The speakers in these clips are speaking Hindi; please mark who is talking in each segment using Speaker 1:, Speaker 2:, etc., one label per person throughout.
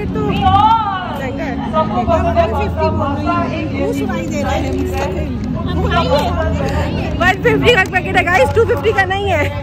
Speaker 1: रेट तो महंगा है। 150 का पैकेट है गाइस, 250 का नहीं है।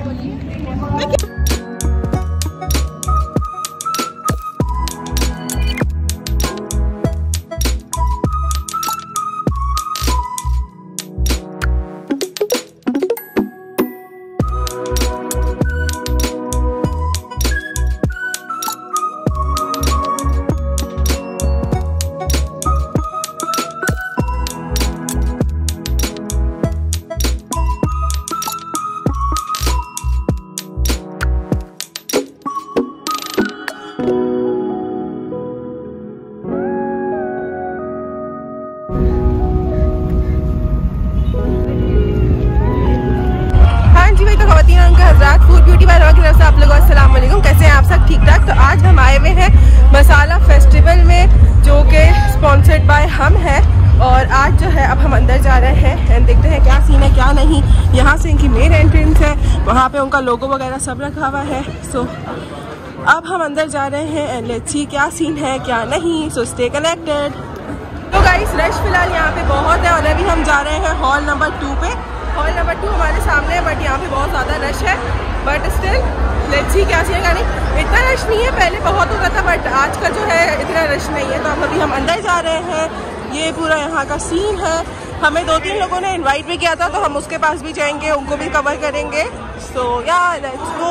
Speaker 2: कैसे हैं आप सब? ठीक ठाक। तो आज हम आए हुए हैं मसाला फेस्टिवल में, जो कि स्पॉन्सर्ड बाय हम है। और आज जो है अब हम अंदर जा रहे हैं एंड देखते हैं क्या सीन है क्या नहीं। यहाँ से इनकी मेन एंट्रेंस है, वहाँ पे उनका लोगो वगैरह सब रखा हुआ है। सो अब हम अंदर जा रहे हैं एंड लेट्स सी क्या सीन है क्या नहीं। So stay connected. तो गाइस रश फिलहाल यहाँ पे बहुत है और अभी हम जा रहे हैं हॉल नंबर 2 पे। हॉल नंबर 2 हमारे सामने है, बट यहाँ पे बहुत ज़्यादा रश है। बट स्टिल लेट्स सी क्या सीन है। इतना रश नहीं है, पहले बहुत होता था, बट आज का जो है इतना रश नहीं है। तो अब अभी हम अंदर जा रहे हैं। ये पूरा यहाँ का सीन है। हमें 2-3 लोगों ने इनवाइट भी किया था, तो हम उसके पास भी जाएंगे, उनको भी कवर करेंगे। सो या लेट्स गो।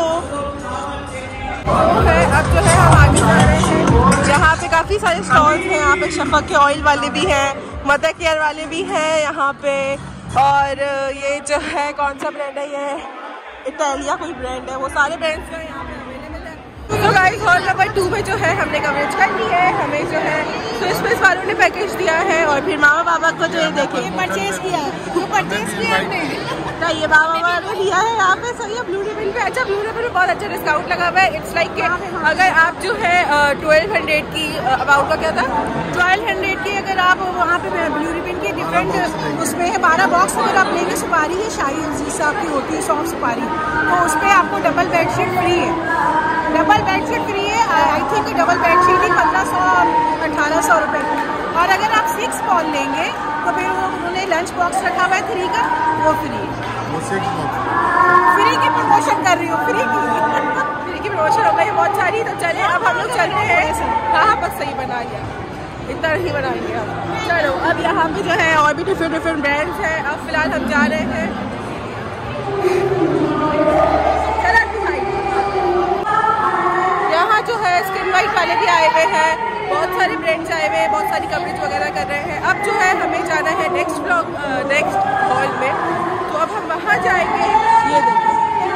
Speaker 2: अब जो है हम आगे जा रहे हैं। यहाँ पे काफ़ी सारे स्टॉल्स हैं। यहाँ पे शफक के ऑयल वाले भी हैं, मदर केयर वाले भी हैं यहाँ पे। और ये जो है कौन सा ब्रांड है, ये इटालिया कोई ब्रांड है। वो सारे ब्रांड्स का यहाँ पे अवेलेबल है। तो गाइस हॉल नंबर 2 में जो है हमने कवरेज कर ली है। हमें जो है स्विस वालों ने पैकेज दिया है और फिर मामा बाबा को जो है देखे परचेज किया है। हमने तो ये बाबा बाबा ने लिया है यहाँ पे। सही है ब्लू रिबन पे। अच्छा ब्लू रिबन पे बहुत अच्छा डिस्काउंट लगा हुआ है। इट्स लाइक अगर आप जो है 1200 की अबाउट का क्या था 1200 की, अगर आप वहाँ पे ब्लू रिबन की डिफरेंट उसमें है 12 बॉक्स अगर आप लेंगे। सुपारी है शाही अजीज साहब की होती है, सॉफ्ट सुपारी, तो उस पर आपको डबल बेडशीट फ्री है। डबल बेडशीट फ्री है। आई थिंक डबल बेडशीट ही 1500 और 1800 रुपये। और अगर आप 6 बॉल लेंगे तो फिर उन्होंने लंच बॉक्स रखा हुआ है 3 का, वो फ्री है। फ्री की प्रमोशन कर रही हूँ, फ्री की प्रमोशन हो गई बहुत सारी। तो चले अब हम लोग चलते हैं। कहाँ पर सही बना लिया, इतना ही बनाएंगे हम। चलो अब यहाँ पे जो है और भी डिफरेंट ब्रांड्स हैं। अब फिलहाल हम जा रहे हैं। यहाँ जो है स्किन वाइट वाले भी आए हुए हैं, बहुत सारे ब्रांड्स आए हुए हैं, बहुत सारी कवरेज वगैरह कर रहे हैं। अब जो है हमें जाना है नेक्स्ट हॉल में। तो अब हम वहाँ जाएंगे। ये देखिए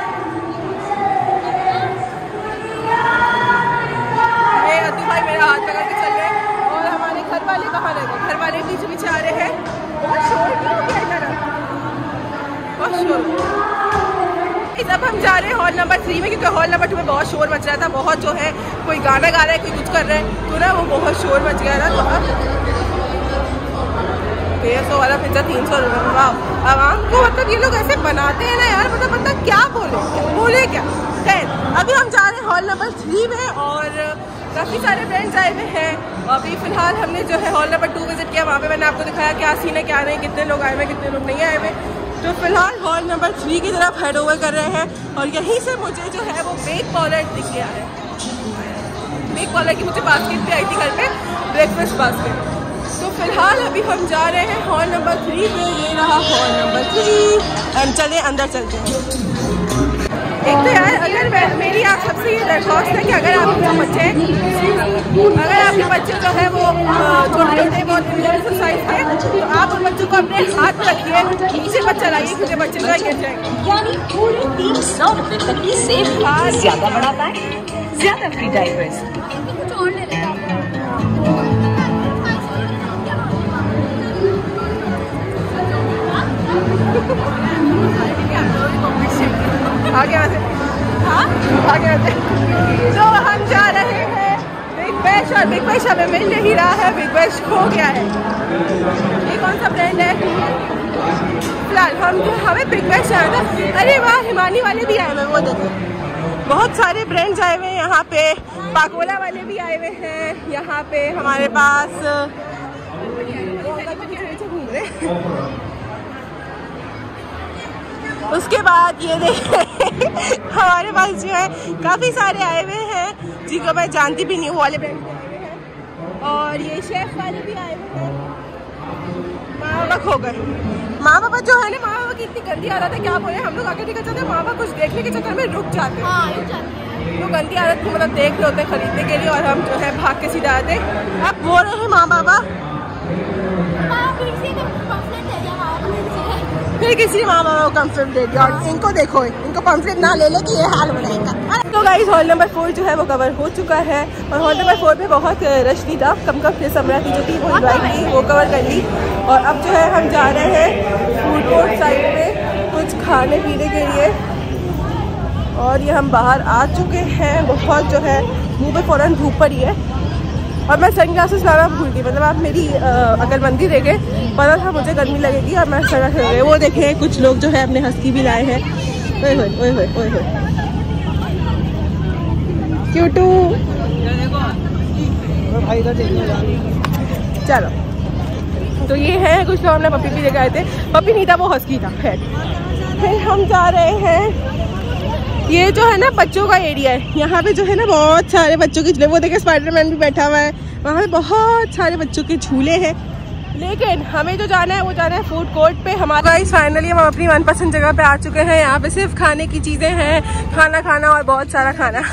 Speaker 2: ये अद्दू भाई मेरा हाथ पकड़ के चल रहे हैं। और हमारे घर वाले कहाँ रह गए? घर वाले पीछे आ रहे हैं। बहुत शोर क्यों हो गया इधर? बहुत शोर। अब हम जा रहे हैं हॉल नंबर 3 में, क्योंकि हॉल नंबर 2 में बहुत शोर मच रहा था। बहुत जो है कोई गाना गा रहा है, कोई कुछ कर रहा है, तो ना वो बहुत शोर मच गया था। तो अब 150 वाला पिज्जा 300 रुपये। आवाम को मतलब ये लोग ऐसे बनाते हैं ना यार, मतलब क्या बोले क्या। खैर अभी हम जा रहे हैं हॉल नंबर 3 में और काफ़ी सारे फ्रेंड्स आए हुए हैं। अभी फिलहाल हमने जो है हॉल नंबर 2 विजिट किया। वहाँ पे मैंने आपको दिखाया क्या सीन है क्या नहीं, कितने लोग आए हुए कितने लोग नहीं आए हुए। तो फिलहाल हॉल नंबर 3 की तरफ हेड ओवर कर रहे हैं। और यहीं से मुझे जो है वो बेक पॉलर दिख गया है। बेक पॉलर की मुझे बास्केट भी आई थी घर पे, ब्रेकफास्ट बास्केट। तो फिलहाल अभी हम जा रहे हैं हॉल नंबर 3 पे। ये रहा हॉल नंबर 3 एंड चले अंदर चलते हैं। एक तो यार अगर मेरी आप सबसे ये दरख्वास्त है कि अगर आपके बच्चे जो है वो छोटे बहुत एक्सरसाइज है, तो आप उन बच्चों को अपने हाथ में रखिए, नीचे मत चलाइए, क्योंकि बच्चे जो गिर जाएंगे।
Speaker 3: यानी पूरे 300 रुपये तक की सेव। ज्यादा बड़ा पैक, ज्यादा फ्री डाइपर्स। कुछ और ले लेगा। आगे आते तो हम जा रहे हैं बिग बैश। और बिग बैश हमें मिल नहीं रहा है, बिग बैश खो गया है। ये कौन सा ब्रांड है? फिलहाल हमें बिग बैश आया था। अरे वाह हिमानी वाले भी आए हुए, वो देखो
Speaker 2: बहुत सारे ब्रांड्स आए हुए हैं यहाँ पे, पाकोला वाले भी आए हुए हैं यहाँ पे हमारे पास। उसके बाद ये देखिए हमारे पास जो है काफ़ी सारे आए हुए हैं जिनको मैं जानती भी नहीं हूँ, वाले ब्रांड आए हुए हैं। और ये शेफ वाले भी आए हुए हैं। माँ बाबा खो गए। माँ बाबा जो है ना, माँ बाबा की इतनी गंदी आदत है, क्या बोले, हम लोग आगे निकल जाते हैं, माँ बाबा कुछ देखने के चक्कर में रुक जाते हैं। तो गंदी आदत को मतलब देख रहे होते हैं खरीदने के लिए और हम जो है भाग के सीधा आते हैं। अब बोल रहे हैं माँ बाबा फिर किसी माँ बाबा को कम्फर्ट दे दिया। और इनको देखो, इनको कम्फर्ट ना ले कि ये हाल हो जाएगा। तो गाइस हॉल नंबर 4 जो है वो कवर हो चुका है और हॉल नंबर 4 पे बहुत रश नहीं था, कम समरा की जो थी वो एंजॉय की, वो कवर कर ली। और अब जो है हम जा रहे हैं फूड कोर्ट साइड में कुछ खाने पीने के लिए। और ये हम बाहर आ चुके हैं। बहुत जो है मुँह पे फ़ौरन धूप पड़ी है और मैं सन ग्लासेस लाना भूल गई। मतलब आप मेरी अकलमंदी देखें, पता था मुझे गर्मी लगेगी और मैं सड़क लग गई। वो देखें कुछ लोग जो है अपने हस्की भी लाए हैं। ओए होए ओए होए ओए होए क्यूटू। चलो तो ये है कुछ लोग, हमने पपी भी लेके आए थे, पपी नहीं था वो हस्की था। फिर हम जा रहे हैं, ये जो है ना बच्चों का एरिया है, यहाँ पे जो है ना बहुत सारे बच्चों के झूले, वो देखे स्पाइडरमैन भी बैठा हुआ है, वहाँ पे बहुत सारे बच्चों के झूले हैं। लेकिन हमें जो जाना है वो जाना है फूड कोर्ट पे। हमारा फाइनली हम अपनी मनपसंद जगह पे आ चुके हैं। यहाँ पे सिर्फ खाने की चीज़ें हैं, खाना और बहुत सारा खाना।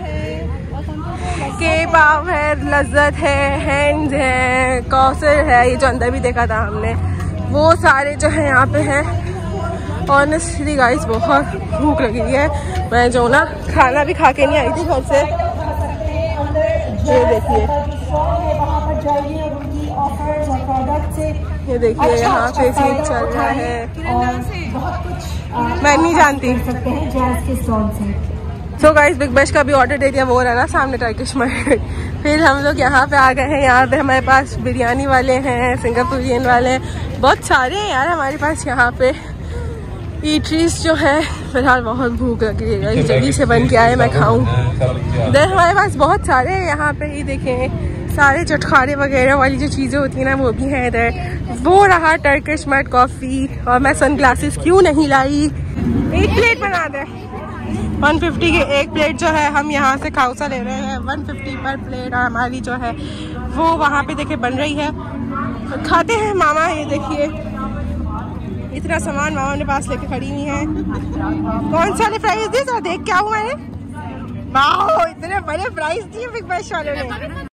Speaker 2: केबाब है, लज्जत है, हैंड्स है, कौसर है, ये जो अंदर भी देखा था हमने, वो सारे जो है यहाँ पे हैं। ऑनेस्टली गाइस बहुत भूख लगी है। मैं जो ना खाना भी खा के नहीं आई थी घर से। ये देखिए यहाँ पे सीन चल रहा है, मैं नहीं जानती। तो गाइस बिग बैश का भी ऑर्डर दे दिया, वो रहा ना सामने टर्किश मार्केट। फिर हम लोग यहाँ पे आ गए हैं। यहाँ पे हमारे पास बिरयानी वाले हैं, सिंगापुरियन वाले हैं, बहुत सारे हैं यार हमारे पास यहाँ पे ईटरीज जो है। फिलहाल बहुत भूख लगी है, जल्दी से बन के आए मैं खाऊं। देन हमारे पास बहुत सारे हैं यहाँ पे, ही देखें सारे चटखारे वगैरह वाली जो चीज़ें होती हैं ना वो भी हैं इधर। वो रहा टर्किश मड कॉफ़ी। और मैं सन ग्लासेस क्यों नहीं लाई। एक प्लेट बना दे। 150 की एक प्लेट जो है हम यहाँ से खाउसा ले रहे हैं, 150 पर प्लेट। और हमारी जो है वो वहाँ पे देखे बन रही है, खाते हैं। मामा ये देखिए इतना सामान मामा ने पास लेके खड़ी हुई है। कौन सा प्राइस दी, देख क्या हुआ है। वाह इतने बड़े प्राइस दिए बिग बैश वालों ने।